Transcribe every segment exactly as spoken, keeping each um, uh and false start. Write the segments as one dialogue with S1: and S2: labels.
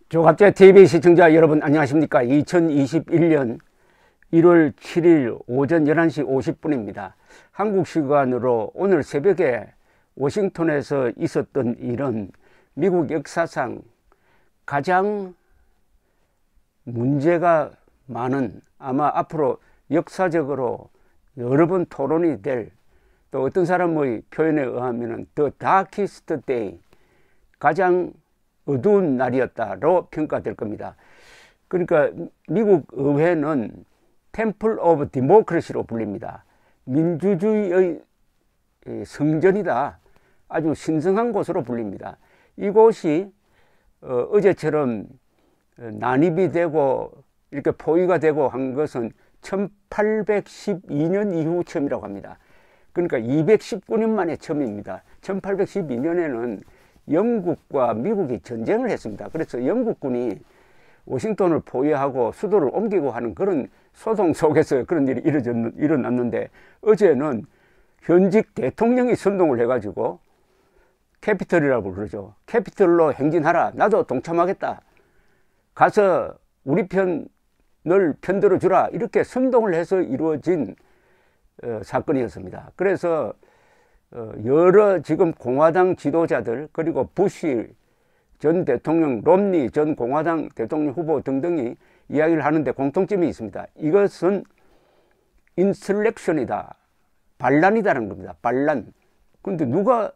S1: 조갑제 티비 시청자 여러분 안녕하십니까. 이천이십일 년 일월 칠일 오전 열한 시 오십 분입니다. 한국 시간으로 오늘 새벽에 워싱턴에서 있었던 일은 미국 역사상 가장 문제가 많은, 아마 앞으로 역사적으로 여러 번 토론이 될, 또 어떤 사람의 표현에 의하면 The Darkest Day, 가장 어두운 날이었다로 평가될 겁니다. 그러니까 미국 의회는 템플 오브 디모크래시로 불립니다. 민주주의의 성전이다. 아주 신성한 곳으로 불립니다. 이곳이 어, 어제처럼 난입이 되고 이렇게 포위가 되고 한 것은 천팔백십이 년 이후 처음이라고 합니다. 그러니까 이백십구 년 만에 처음입니다. 천팔백십이 년에는 영국과 미국이 전쟁을 했습니다. 그래서 영국군이 워싱턴을 포위하고 수도를 옮기고 하는 그런 소동 속에서 그런 일이 일어났는데, 어제는 현직 대통령이 선동을 해가지고 캐피털이라고 그러죠. 캐피털로 행진하라. 나도 동참하겠다. 가서 우리 편을 편들어 주라. 이렇게 선동을 해서 이루어진 어, 사건이었습니다. 그래서 어, 여러 지금 공화당 지도자들, 그리고 부시 전 대통령, 롬니 전 공화당 대통령 후보 등등이 이야기를 하는데 공통점이 있습니다. 이것은 인슬렉션이다, 반란이다라는 겁니다. 반란. 근데 누가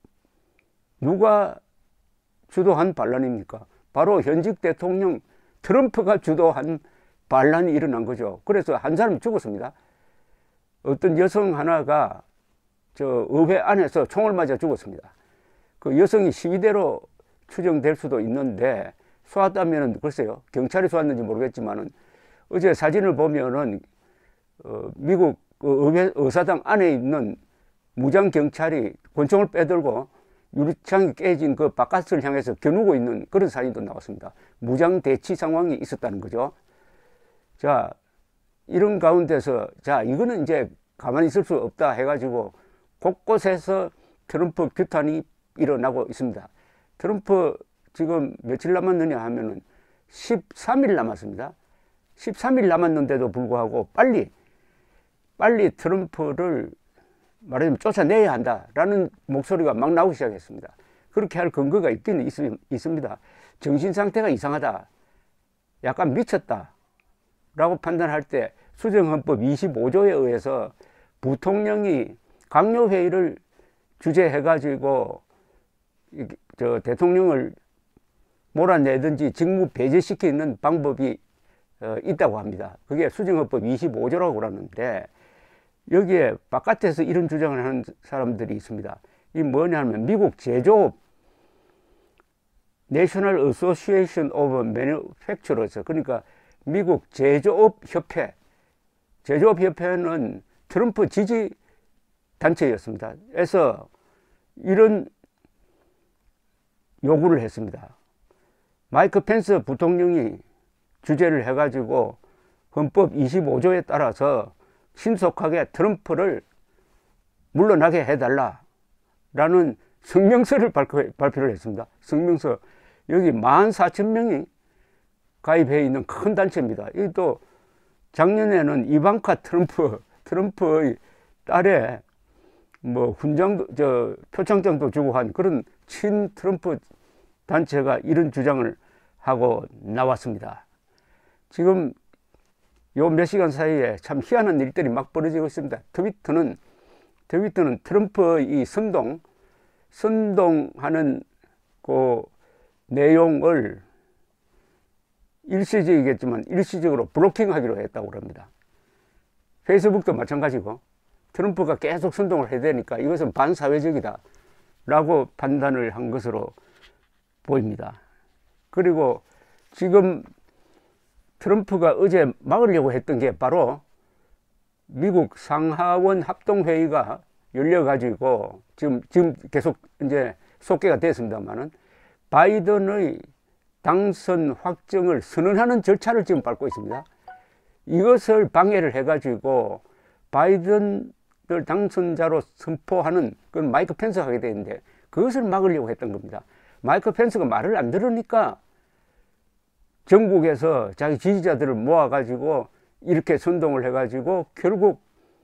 S1: 누가 주도한 반란입니까? 바로 현직 대통령 트럼프가 주도한 반란이 일어난 거죠. 그래서 한 사람이 죽었습니다. 어떤 여성 하나가 저 의회 안에서 총을 맞아 죽었습니다. 그 여성이 시위대로 추정될 수도 있는데, 쏘았다면은 글쎄요, 경찰이 쏘았는지 모르겠지만은 어제 사진을 보면은 어, 미국 의회 의사당 안에 있는 무장 경찰이 권총을 빼들고 유리창이 깨진 그 바깥을 향해서 겨누고 있는 그런 사진도 나왔습니다. 무장 대치 상황이 있었다는 거죠. 자, 이런 가운데서 자, 이거는 이제 가만히 있을 수 없다 해가지고 곳곳에서 트럼프 규탄이 일어나고 있습니다. 트럼프 지금 며칠 남았느냐 하면은 십삼 일 남았습니다. 십삼 일 남았는데도 불구하고 빨리 빨리 트럼프를 말하자면 쫓아내야 한다라는 목소리가 막 나오기 시작했습니다. 그렇게 할 근거가 있기는 있, 있습니다. 정신 상태가 이상하다, 약간 미쳤다 라고 판단할 때 수정헌법 이십오 조에 의해서 부통령이 강요회의를 주재해가지고 저 대통령을 몰아내든지 직무 배제시키는 방법이 어, 있다고 합니다. 그게 수정헌법 이십오 조라고 그러는데, 여기에 바깥에서 이런 주장을 하는 사람들이 있습니다. 이 뭐냐면 미국 제조업 National Association of Manufacturers, 그러니까 미국 제조업 협회, 제조업 협회는 트럼프 지지 단체였습니다. 그래서 이런 요구를 했습니다. 마이크 펜스 부통령이 주재를 해가지고 헌법 이십오 조에 따라서 신속하게 트럼프를 물러나게 해달라라는 성명서를 발표, 발표를 했습니다. 성명서. 여기 만 사천 명이 가입해 있는 큰 단체입니다. 이 또 작년에는 이방카 트럼프, 트럼프의 딸에 뭐 훈장도, 저 표창장도 주고 한 그런 친 트럼프 단체가 이런 주장을 하고 나왔습니다. 지금 요 몇 시간 사이에 참 희한한 일들이 막 벌어지고 있습니다. 트위터는 트위터는 트럼프의 이 선동, 선동하는 그 내용을 일시적이겠지만 일시적으로 블로킹하기로 했다고 합니다. 페이스북도 마찬가지고 트럼프가 계속 선동을 해야 되니까 이것은 반사회적이다 라고 판단을 한 것으로 보입니다. 그리고 지금 트럼프가 어제 막으려고 했던 게 바로 미국 상하원 합동회의가 열려가지고 지금, 지금 계속 이제 속개가 됐습니다만은 바이든의 당선 확정을 선언하는 절차를 지금 밟고 있습니다. 이것을 방해를 해가지고 바이든을 당선자로 선포하는 그건 마이크 펜스가 하게 되는데, 그것을 막으려고 했던 겁니다. 마이크 펜스가 말을 안 들으니까 전국에서 자기 지지자들을 모아가지고 이렇게 선동을 해가지고 결국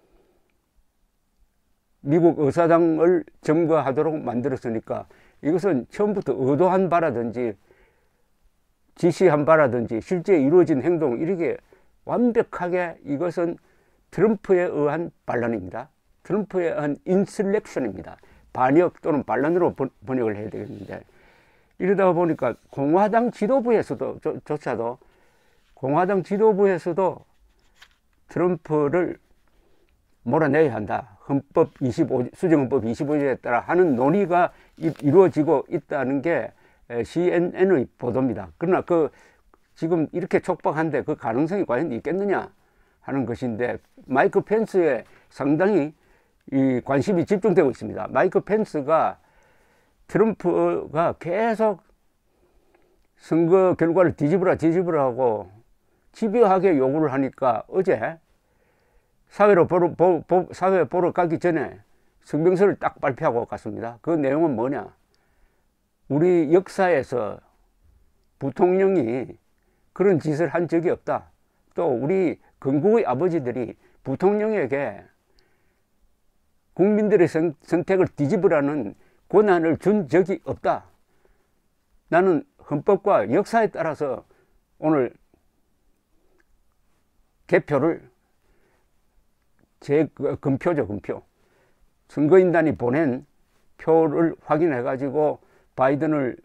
S1: 미국 의사당을 점거하도록 만들었으니까 이것은 처음부터 의도한 바라든지 지시한 바라든지 실제 이루어진 행동, 이렇게 완벽하게 이것은 트럼프에 의한 반란입니다. 트럼프에 의한 인슬렉션입니다. 반역 또는 반란으로 번역을 해야 되겠는데, 이러다 보니까 공화당 지도부에서도 조, 조차도 공화당 지도부에서도 트럼프를 몰아내야 한다. 헌법 이십오, 수정헌법 이십오 조에 따라 하는 논의가 이루어지고 있다는 게 씨엔엔의 보도입니다. 그러나 그 지금 이렇게 촉박한데 그 가능성이 과연 있겠느냐 하는 것인데, 마이크 펜스에 상당히 이 관심이 집중되고 있습니다. 마이크 펜스가 트럼프가 계속 선거 결과를 뒤집으라 뒤집으라 하고 집요하게 요구를 하니까 어제 사회로 보러, 보, 보, 사회 보러 가기 전에 성명서를 딱 발표하고 갔습니다. 그 내용은 뭐냐? 우리 역사에서 부통령이 그런 짓을 한 적이 없다. 또 우리 건국의 아버지들이 부통령에게 국민들의 선, 선택을 뒤집으라는 권한을 준 적이 없다. 나는 헌법과 역사에 따라서 오늘 개표를 제 금표죠, 금표. 선거인단이 보낸 표를 확인해 가지고 바이든을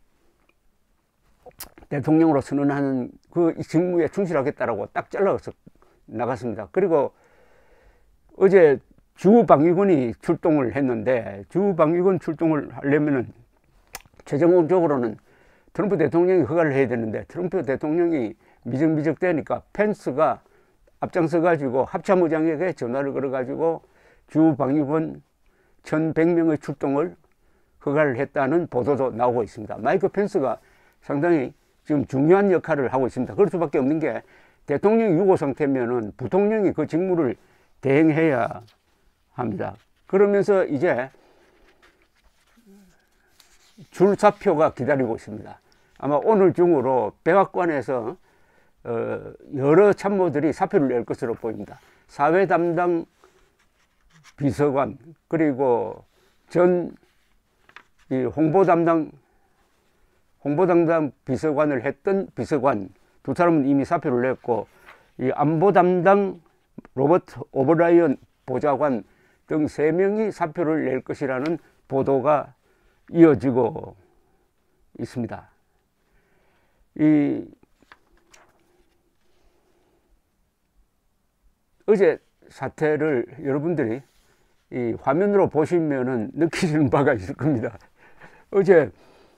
S1: 대통령으로 선언하는 그 직무에 충실하겠다라고 딱 잘라서 나갔습니다. 그리고 어제 주방위군이 출동을 했는데, 주방위군 출동을 하려면은 최종적으로는 트럼프 대통령이 허가를 해야 되는데, 트럼프 대통령이 미적미적 되니까 펜스가 앞장서 가지고 합참의장에게 전화를 걸어 가지고 주방위군 천백 명의 출동을 허가를 했다는 보도도 나오고 있습니다. 마이크 펜스가 상당히 지금 중요한 역할을 하고 있습니다. 그럴 수밖에 없는 게, 대통령이 유고 상태면은 부통령이 그 직무를 대행해야 합니다. 그러면서 이제 줄사표가 기다리고 있습니다. 아마 오늘 중으로 백악관에서 어, 여러 참모들이 사표를 낼 것으로 보입니다. 사회 담당 비서관, 그리고 전 이 홍보 담당 홍보 담당 비서관을 했던 비서관 두 사람은 이미 사표를 냈고, 이 안보 담당 로버트 오브라이언 보좌관 등 세 명이 사표를 낼 것이라는 보도가 이어지고 있습니다. 이 어제 사태를 여러분들이 이 화면으로 보시면은 느끼시는 바가 있을 겁니다. 어제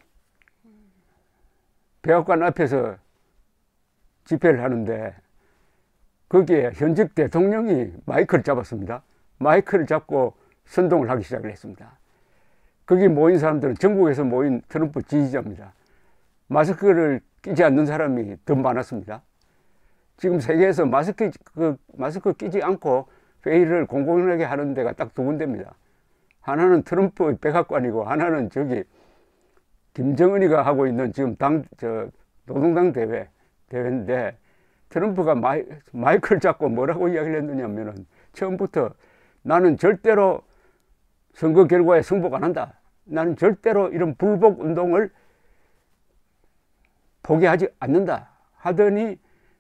S1: 백악관 앞에서 집회를 하는데 거기에 현직 대통령이 마이크를 잡았습니다. 마이크를 잡고 선동을 하기 시작을 했습니다. 거기 모인 사람들은 전국에서 모인 트럼프 지지자입니다. 마스크를 끼지 않는 사람이 더 많았습니다. 지금 세계에서 마스크, 그, 마스크 끼지 않고 회의를 공공연하게 하는 데가 딱 두 군데입니다. 하나는 트럼프 백악관이고, 하나는 저기 김정은이가 하고 있는 지금 당, 저, 노동당 대회, 대회인데, 트럼프가 마이, 마이크를 잡고 뭐라고 이야기를 했느냐면은, 처음부터 나는 절대로 선거 결과에 승복 안 한다. 나는 절대로 이런 불복 운동을 포기하지 않는다. 하더니,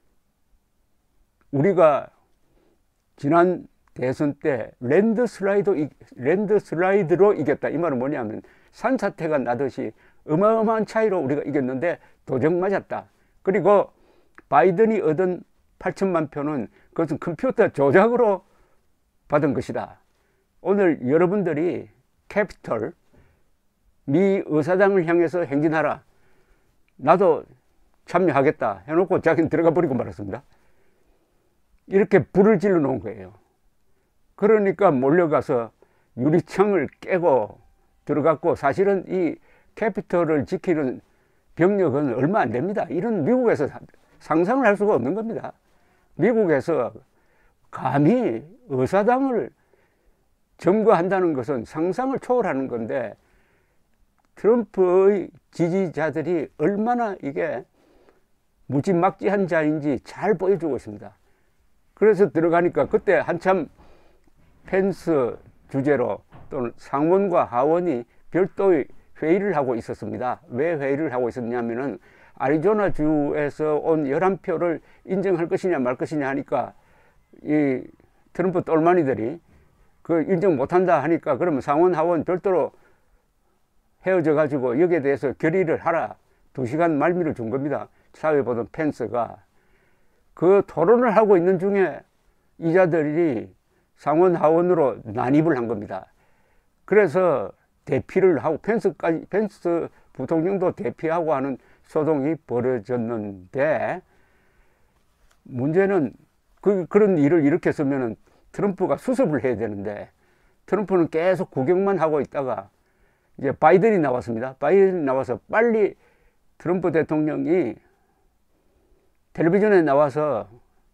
S1: 우리가 지난 대선 때 랜드 슬라이드, 랜드 슬라이드로 이겼다. 이 말은 뭐냐면 산사태가 나듯이 어마어마한 차이로 우리가 이겼는데 도적 맞았다. 그리고 바이든이 얻은 팔천만 표는 그것은 컴퓨터 조작으로 받은 것이다. 오늘 여러분들이 캐피털, 미 의사당을 향해서 행진하라. 나도 참여하겠다 해놓고 자기는 들어가 버리고 말았습니다. 이렇게 불을 질러 놓은 거예요. 그러니까 몰려가서 유리창을 깨고 들어갔고, 사실은 이 캐피털을 지키는 병력은 얼마 안 됩니다. 이런 미국에서 상상을 할 수가 없는 겁니다. 미국에서 감히 의사당을 점거한다는 것은 상상을 초월하는 건데, 트럼프의 지지자들이 얼마나 이게 무지막지한 자인지 잘 보여주고 있습니다. 그래서 들어가니까 그때 한참 펜스 주재로 또는 상원과 하원이 별도의 회의를 하고 있었습니다. 왜 회의를 하고 있었냐면은 애리조나 주에서 온 열한 표를 인정할 것이냐 말 것이냐 하니까 이 트럼프 똘마니들이 그 인정 못한다 하니까 그러면 상원 하원 별도로 헤어져 가지고 여기에 대해서 결의를 하라. 두 시간 말미를 준 겁니다. 사회보던 펜스가. 그 토론을 하고 있는 중에 이자들이 상원 하원으로 난입을 한 겁니다. 그래서 대피를 하고 펜스까지 펜스 부통령도 대피하고 하는 소동이 벌어졌는데 문제는 그, 그런 일을 일으켰으면 트럼프가 수습을 해야 되는데 트럼프는 계속 구경만 하고 있다가 이제 바이든이 나왔습니다. 바이든이 나와서 빨리 트럼프 대통령이 텔레비전에 나와서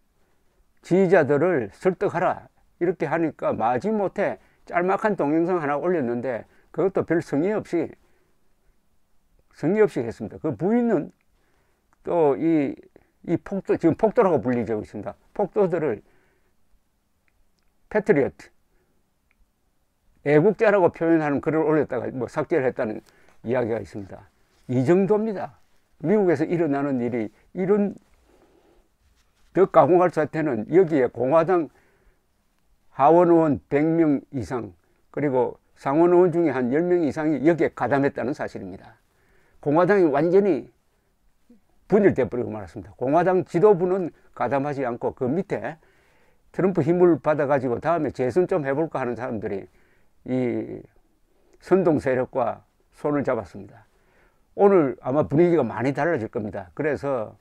S1: 지지자들을 설득하라 이렇게 하니까 마지못해 짤막한 동영상 하나 올렸는데 그것도 별 성의 없이 성의 없이 했습니다. 그 부인은 또 이 이 폭도 지금 폭도라고 불리고 있습니다. 폭도들을 패트리어트 애국자라고 표현하는 글을 올렸다가 뭐 삭제를 했다는 이야기가 있습니다. 이 정도입니다. 미국에서 일어나는 일이 이런 더 가공할 사태는 여기에 공화당 하원 의원 백 명 이상 그리고 상원 의원 중에 한 열 명 이상이 여기에 가담했다는 사실입니다. 공화당이 완전히 분열돼 버리고 말았습니다. 공화당 지도부는 가담하지 않고 그 밑에 트럼프 힘을 받아 가지고 다음에 재선 좀 해볼까 하는 사람들이 이 선동 세력과 손을 잡았습니다. 오늘 아마 분위기가 많이 달라질 겁니다. 그래서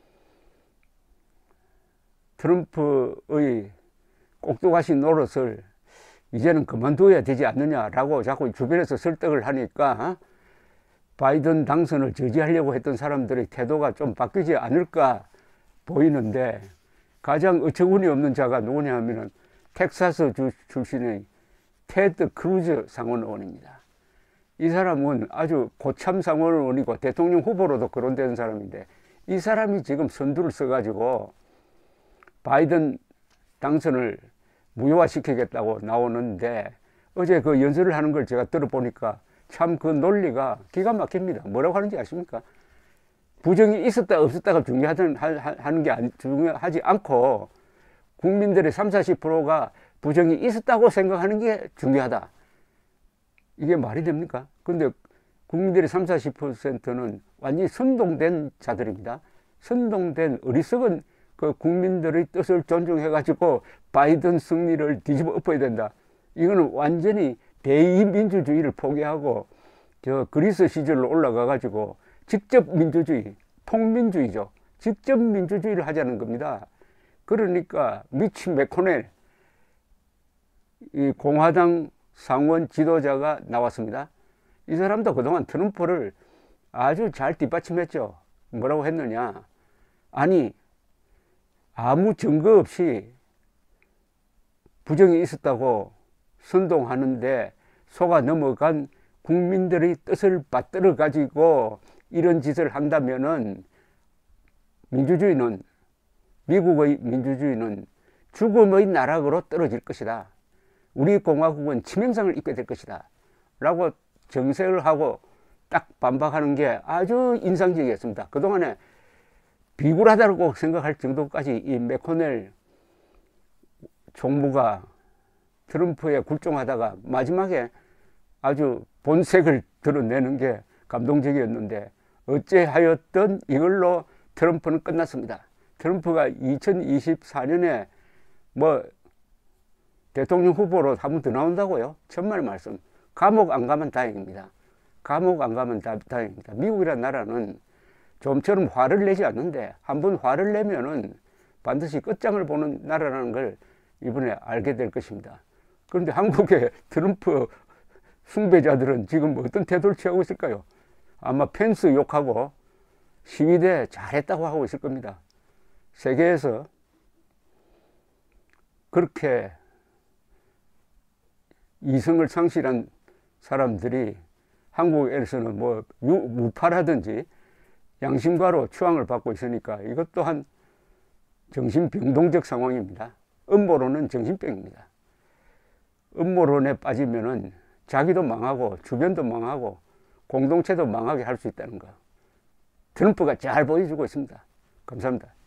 S1: 트럼프의 꼭두가시 노릇을 이제는 그만둬야 되지 않느냐라고 자꾸 주변에서 설득을 하니까 바이든 당선을 저지하려고 했던 사람들의 태도가 좀 바뀌지 않을까 보이는데 가장 어처구니 없는 자가 누구냐 하면은 텍사스 주 출신의 테드 크루즈 상원 의원입니다. 이 사람은 아주 고참 상원 의원이고 대통령 후보로도 거론되는 사람인데 이 사람이 지금 선두를 써가지고 바이든 당선을 무효화시키겠다고 나오는데 어제 그 연설을 하는 걸 제가 들어보니까 참 그 논리가 기가 막힙니다. 뭐라고 하는지 아십니까? 부정이 있었다 없었다가 중요하다는 하는 게 아니, 중요하지 않고 국민들의 삼, 사십 퍼센트가 부정이 있었다고 생각하는 게 중요하다. 이게 말이 됩니까? 근데 국민들의 삼, 사십 퍼센트는 완전히 선동된 자들입니다. 선동된 어리석은 그 국민들의 뜻을 존중해가지고 바이든 승리를 뒤집어 엎어야 된다. 이거는 완전히 대의민주주의를 포기하고 저 그리스 시절로 올라가가지고 직접 민주주의, 통민주의죠. 직접 민주주의를 하자는 겁니다. 그러니까 미치 맥코넬, 이 공화당 상원 지도자가 나왔습니다. 이 사람도 그동안 트럼프를 아주 잘 뒷받침했죠. 뭐라고 했느냐? 아니, 아무 증거 없이 부정이 있었다고 선동하는데 속아 넘어간 국민들의 뜻을 받들어 가지고 이런 짓을 한다면은 민주주의는, 미국의 민주주의는 죽음의 나락으로 떨어질 것이다. 우리 공화국은 치명상을 입게 될 것이다. 라고 정색을 하고 딱 반박하는 게 아주 인상적이었습니다. 그동안에 비굴하다고 생각할 정도까지 이 맥코넬 총무가 트럼프에 굴종하다가 마지막에 아주 본색을 드러내는 게 감동적이었는데 어째하였든 이걸로 트럼프는 끝났습니다. 트럼프가 이천이십사 년에 뭐 대통령 후보로 한 번 더 나온다고요? 천만 말씀. 감옥 안 가면 다행입니다. 감옥 안 가면 다, 다행입니다. 미국이라는 나라는 좀처럼 화를 내지 않는데 한 번 화를 내면은 반드시 끝장을 보는 나라라는 걸 이번에 알게 될 것입니다. 그런데 한국의 트럼프 숭배자들은 지금 어떤 태도를 취하고 있을까요? 아마 펜스 욕하고 시위대 잘했다고 하고 있을 겁니다. 세계에서 그렇게 이성을 상실한 사람들이 한국에서는 뭐 우파라든지 양심과로 추앙을 받고 있으니까 이것 또한 정신병동적 상황입니다. 음모론은 정신병입니다. 음모론에 빠지면은 자기도 망하고 주변도 망하고 공동체도 망하게 할 수 있다는 거 트럼프가 잘 보여주고 있습니다. 감사합니다.